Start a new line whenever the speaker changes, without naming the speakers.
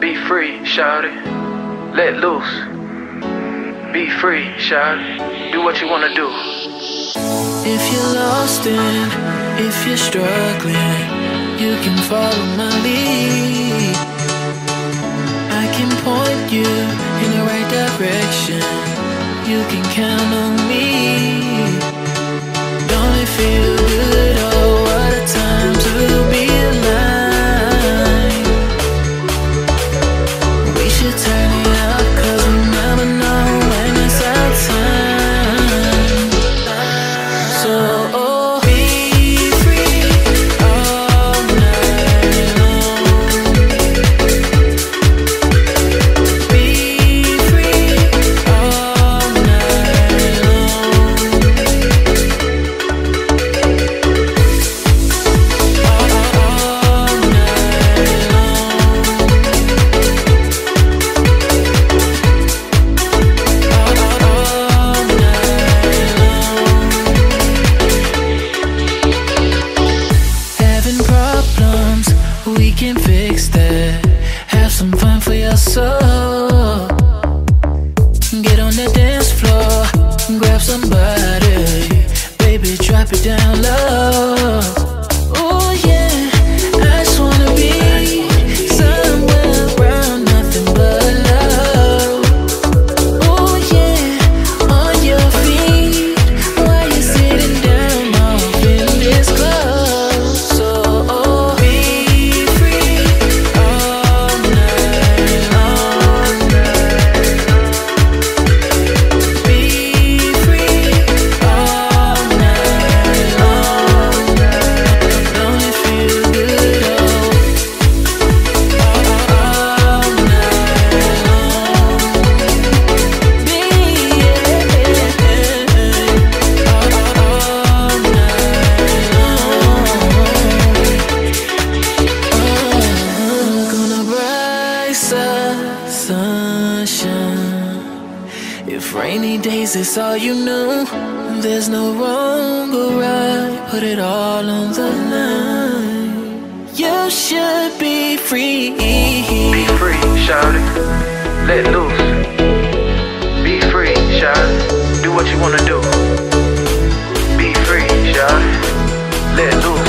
Be free, shout it. Let loose. Be free, shout it. Do what you wanna do.
If you're lost and if you're struggling, you can follow my lead. I can point you in the right direction. You can count on me. Don't it feel good? Oh, what a time to be alive. We should turn it up, 'cause we never know when it's our time. So be free all night long. Be free all night long. All night Having problems, we can fix that. Have some fun for your soul. Get on the dance floor, grab somebody. Baby, drop it down low. Oh yeah, I just wanna be somewhere around nothing but love. Oh yeah, on your feet while you're sitting down off in this club. So be free all night long. Be free all night long. Don't it feel good? Oh, all night long. Be all night long. Look on the bright side, sunshine. If rainy days is all you know, there's no wrong or right. Put it all on the line. You should be free.
Be free, shout it. Let loose. Be free, shout it. Do what you wanna do. Be free, shout it. Let loose.